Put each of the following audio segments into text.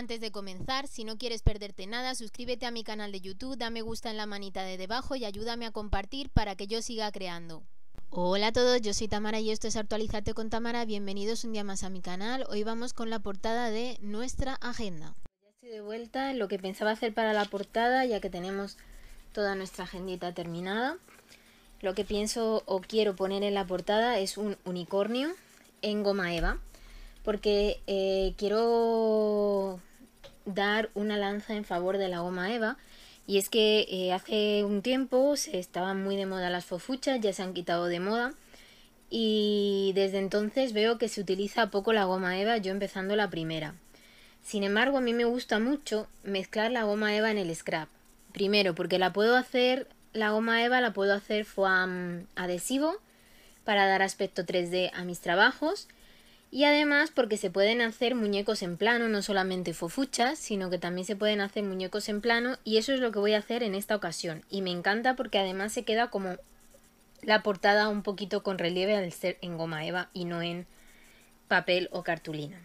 Antes de comenzar, si no quieres perderte nada, suscríbete a mi canal de YouTube, dame gusta en la manita de debajo y ayúdame a compartir para que yo siga creando. Hola a todos, yo soy Tamara y esto es Actualizarte con Tamara. Bienvenidos un día más a mi canal. Hoy vamos con la portada de nuestra agenda. Ya estoy de vuelta en lo que pensaba hacer para la portada, ya que tenemos toda nuestra agendita terminada. Lo que pienso o quiero poner en la portada es un unicornio en goma eva, porque quiero dar una lanza en favor de la goma eva. Y es que hace un tiempo estaban muy de moda las fofuchas, ya se han quitado de moda. Y desde entonces veo que se utiliza poco la goma eva, yo empezando la primera. Sin embargo, a mí me gusta mucho mezclar la goma eva en el scrap. Primero, porque la goma eva la puedo hacer foam adhesivo para dar aspecto 3D a mis trabajos. Y además porque se pueden hacer muñecos en plano, no solamente fofuchas, sino que también se pueden hacer muñecos en plano, y eso es lo que voy a hacer en esta ocasión. Y me encanta porque además se queda como la portada un poquito con relieve al ser en goma eva y no en papel o cartulina.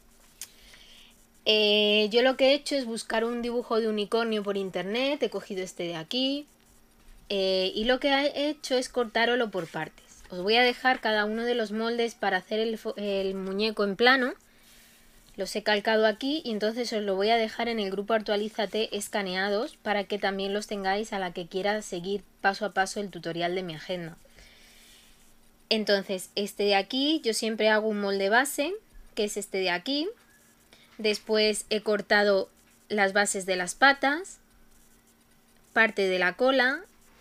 Yo lo que he hecho es buscar un dibujo de unicornio por internet, he cogido este de aquí, y lo que he hecho es cortarlo por partes. Os voy a dejar cada uno de los moldes para hacer el muñeco en plano. Los he calcado aquí y entonces os lo voy a dejar en el grupo Actualízate escaneados para que también los tengáis a la que quiera seguir paso a paso el tutorial de mi agenda. Entonces, este de aquí, yo siempre hago un molde base, que es este de aquí. Después he cortado las bases de las patas, parte de la cola,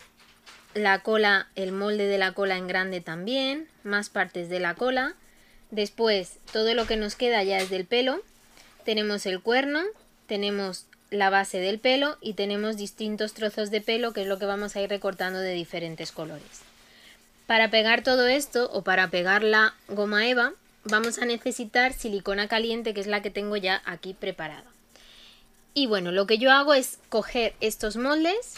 el molde de la cola en grande también, más partes de la cola. Después todo lo que nos queda ya es del pelo. Tenemos el cuerno, tenemos la base del pelo y tenemos distintos trozos de pelo, que es lo que vamos a ir recortando de diferentes colores. Para pegar todo esto, o para pegar la goma eva, vamos a necesitar silicona caliente, que es la que tengo ya aquí preparada. Y bueno, lo que yo hago es coger estos moldes,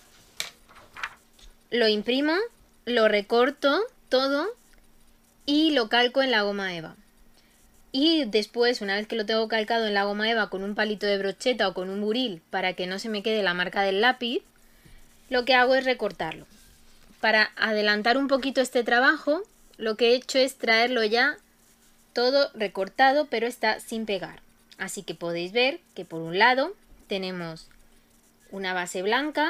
lo imprimo, lo recorto todo y lo calco en la goma eva. Y después, una vez que lo tengo calcado en la goma eva con un palito de brocheta o con un buril para que no se me quede la marca del lápiz, lo que hago es recortarlo. Para adelantar un poquito este trabajo, lo que he hecho es traerlo ya todo recortado, pero está sin pegar. Así que podéis ver que por un lado tenemos una base blanca,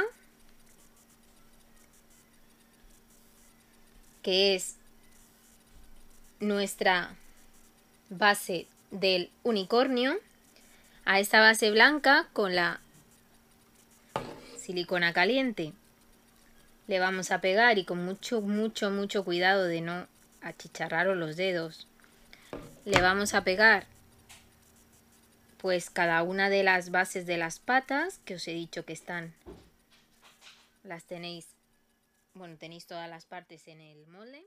que es nuestra base del unicornio. A esta base blanca, con la silicona caliente, le vamos a pegar, y con mucho cuidado de no achicharraros los dedos, le vamos a pegar pues cada una de las bases de las patas, que os he dicho que las tenéis, bueno, tenéis todas las partes en el molde.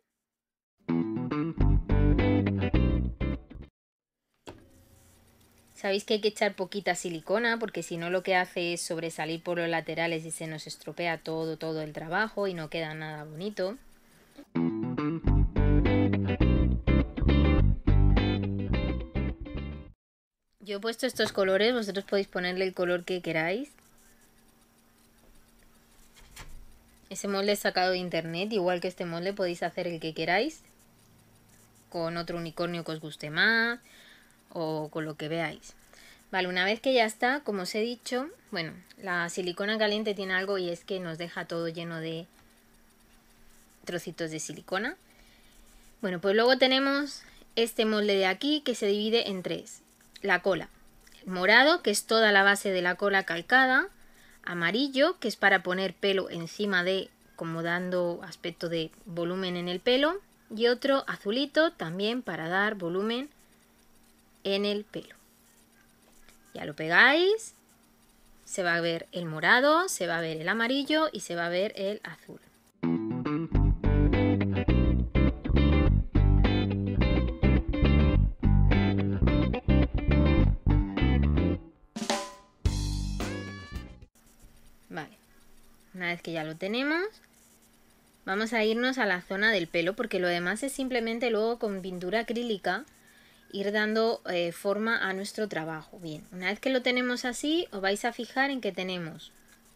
Sabéis que hay que echar poquita silicona, porque si no lo que hace es sobresalir por los laterales y se nos estropea todo el trabajo y no queda nada bonito. Yo he puesto estos colores, vosotros podéis ponerle el color que queráis. Ese molde es sacado de internet, igual que este molde podéis hacer el que queráis, con otro unicornio que os guste más o con lo que veáis. Vale, una vez que ya está, como os he dicho, bueno, la silicona caliente tiene algo, y es que nos deja todo lleno de trocitos de silicona. Bueno, pues luego tenemos este molde de aquí, que se divide en tres. La cola, el morado, que es toda la base de la cola calcada, amarillo, que es para poner pelo encima de, como dando aspecto de volumen en el pelo, y otro azulito también para dar volumen en el pelo. Ya lo pegáis, se va a ver el morado, se va a ver el amarillo y se va a ver el azul. Vale, una vez que ya lo tenemos, vamos a irnos a la zona del pelo, porque lo demás es simplemente luego con pintura acrílica ir dando forma a nuestro trabajo. Bien, una vez que lo tenemos así, os vais a fijar en que tenemos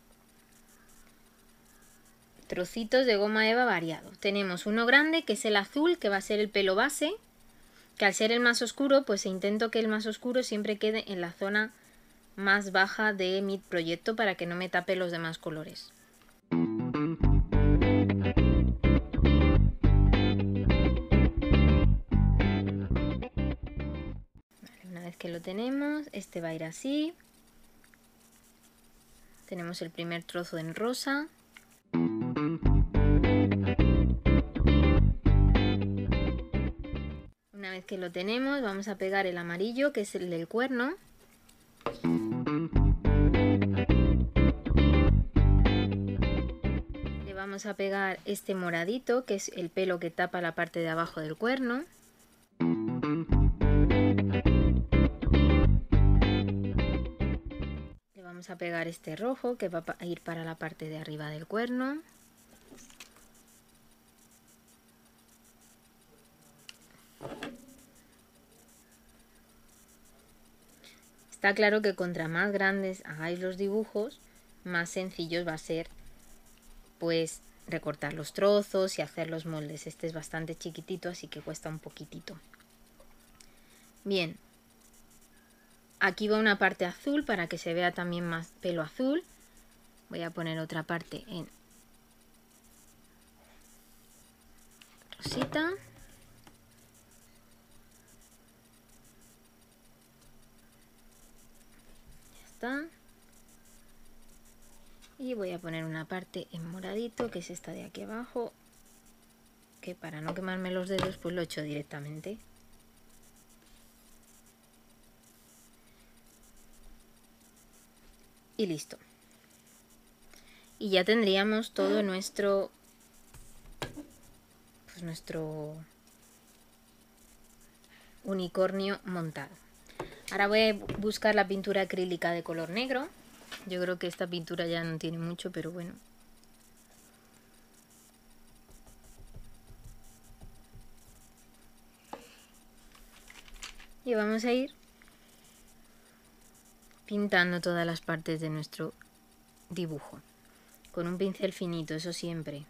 trocitos de goma eva variados. Tenemos uno grande, que es el azul, que va a ser el pelo base, que al ser el más oscuro, pues intento que el más oscuro siempre quede en la zona más baja de mi proyecto para que no me tape los demás colores. Una vez que lo tenemos, este va a ir así. Tenemos el primer trozo en rosa. Una vez que lo tenemos, vamos a pegar el amarillo, que es el del cuerno. Le vamos a pegar este moradito, que es el pelo que tapa la parte de abajo del cuerno. Vamos a pegar este rojo que va a ir para la parte de arriba del cuerno. Está claro que contra más grandes hagáis los dibujos, más sencillos va a ser pues recortar los trozos y hacer los moldes. Este es bastante chiquitito, así que cuesta un poquitito. Bien. Aquí va una parte azul para que se vea también más pelo azul. Voy a poner otra parte en rosita. Ya está. Y voy a poner una parte en moradito, que es esta de aquí abajo, que para no quemarme los dedos pues lo he hecho directamente. Y listo. Y ya tendríamos todo nuestro unicornio montado. Ahora voy a buscar la pintura acrílica de color negro. Yo creo que esta pintura ya no tiene mucho, pero bueno. Y vamos a ir pintando todas las partes de nuestro dibujo con un pincel finito, eso siempre.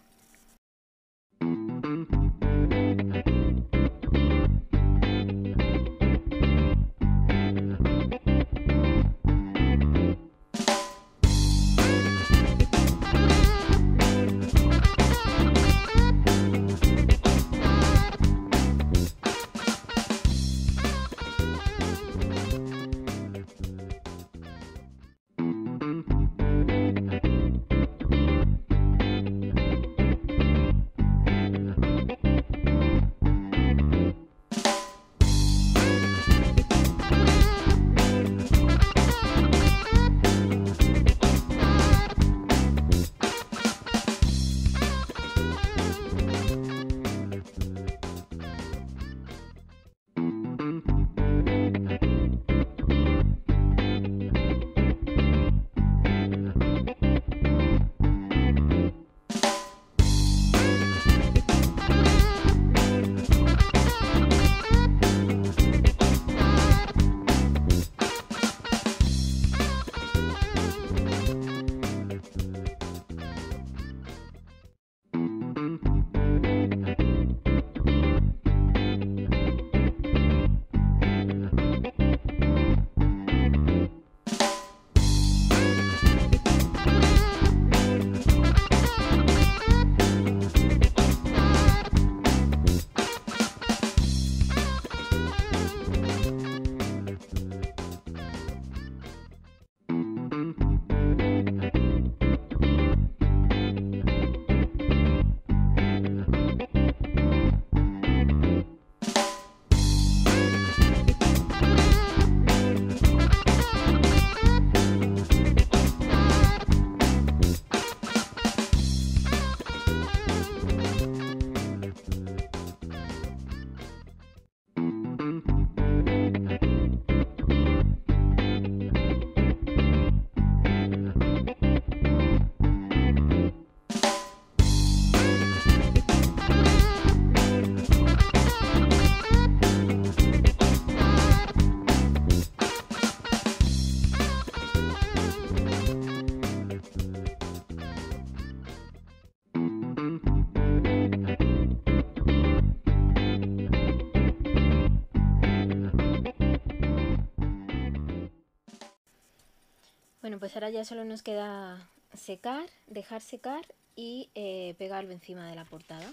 pues ahora ya solo nos queda secar, dejar secar y pegarlo encima de la portada.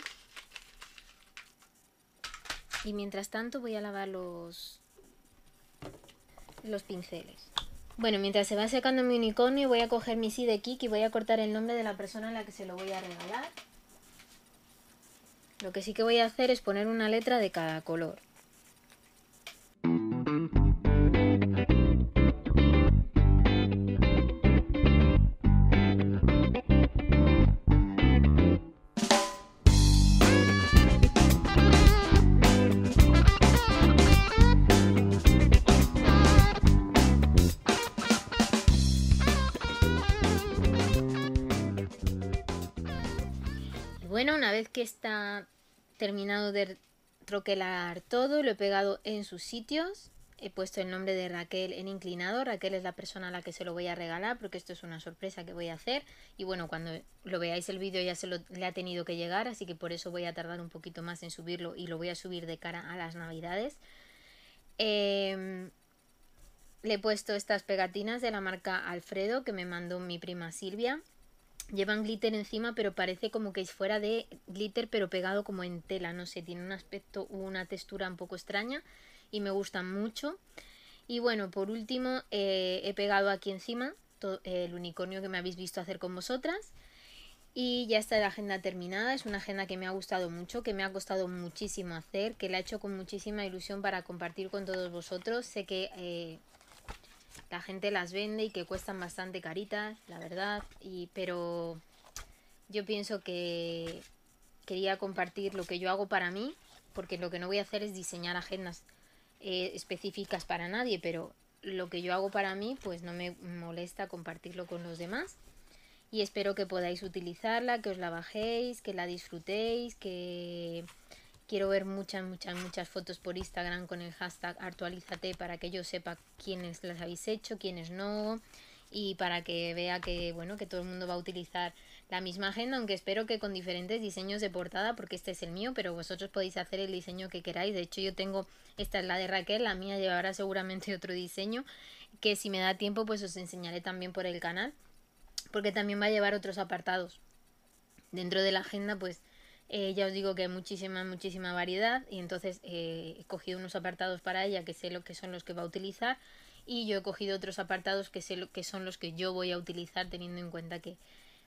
Y mientras tanto voy a lavar los pinceles. Bueno, mientras se va secando mi unicornio voy a coger mi Sidekick y voy a cortar el nombre de la persona a la que se lo voy a regalar. Lo que sí que voy a hacer es poner una letra de cada color. Bueno, una vez que está terminado de troquelar todo, lo he pegado en sus sitios. He puesto el nombre de Raquel en inclinado. Raquel es la persona a la que se lo voy a regalar porque esto es una sorpresa que voy a hacer. Y bueno, cuando lo veáis el vídeo ya le ha tenido que llegar, así que por eso voy a tardar un poquito más en subirlo y lo voy a subir de cara a las navidades. Le he puesto estas pegatinas de la marca Alfredo que me mandó mi prima Silvia. Llevan glitter encima, pero parece como que fuera de glitter pero pegado como en tela, no sé, tiene un aspecto, una textura un poco extraña y me gustan mucho. Y bueno, por último he pegado aquí encima el unicornio que me habéis visto hacer con vosotras. Y ya está la agenda terminada. Es una agenda que me ha gustado mucho, que me ha costado muchísimo hacer, que la he hecho con muchísima ilusión para compartir con todos vosotros. Sé que la gente las vende y que cuestan bastante caritas, la verdad, pero yo pienso que quería compartir lo que yo hago para mí, porque lo que no voy a hacer es diseñar agendas específicas para nadie, pero lo que yo hago para mí pues no me molesta compartirlo con los demás. Y espero que podáis utilizarla, que os la bajéis, que la disfrutéis, que quiero ver muchas fotos por Instagram con el hashtag Artualízate para que yo sepa quiénes las habéis hecho, quiénes no, y para que vea que bueno, que todo el mundo va a utilizar la misma agenda, aunque espero que con diferentes diseños de portada, porque este es el mío, pero vosotros podéis hacer el diseño que queráis. De hecho yo tengo, esta es la de Raquel, la mía llevará seguramente otro diseño, que si me da tiempo pues os enseñaré también por el canal, porque también va a llevar otros apartados. Dentro de la agenda pues ya os digo que hay muchísima variedad, y entonces he cogido unos apartados para ella que sé lo que son los que va a utilizar, y yo he cogido otros apartados que sé lo que son los que yo voy a utilizar, teniendo en cuenta que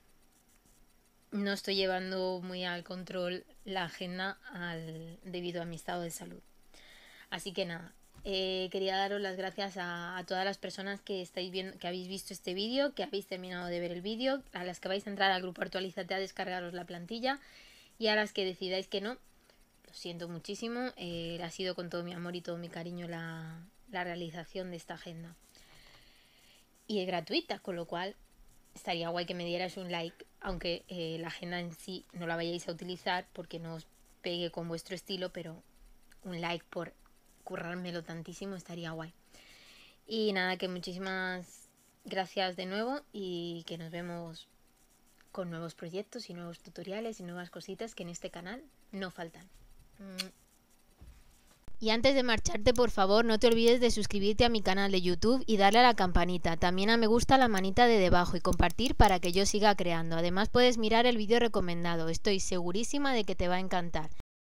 no estoy llevando muy al control la agenda debido a mi estado de salud. Así que nada, quería daros las gracias a todas las personas que estáis viendo, que habéis visto este vídeo, que habéis terminado de ver el vídeo, a las que vais a entrar al grupo Artualízate a descargaros la plantilla, y a las que decidáis que no, lo siento muchísimo, ha sido con todo mi amor y todo mi cariño la realización de esta agenda. Y es gratuita, con lo cual estaría guay que me dierais un like, aunque la agenda en sí no la vayáis a utilizar porque no os pegue con vuestro estilo, pero un like por currármelo tantísimo estaría guay. Y nada, que muchísimas gracias de nuevo y que nos vemos con nuevos proyectos y nuevos tutoriales y nuevas cositas que en este canal no faltan. Y antes de marcharte, por favor, no te olvides de suscribirte a mi canal de YouTube y darle a la campanita, también a me gusta la manita de debajo y compartir para que yo siga creando. Además puedes mirar el vídeo recomendado, estoy segurísima de que te va a encantar.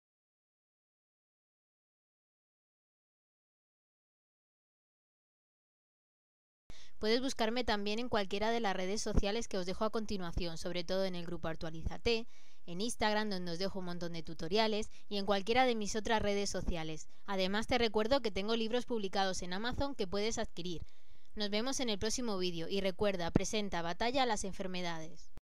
Puedes buscarme también en cualquiera de las redes sociales que os dejo a continuación, sobre todo en el grupo Artualízate, en Instagram, donde os dejo un montón de tutoriales, y en cualquiera de mis otras redes sociales. Además te recuerdo que tengo libros publicados en Amazon que puedes adquirir. Nos vemos en el próximo vídeo y recuerda, presenta batalla a las enfermedades.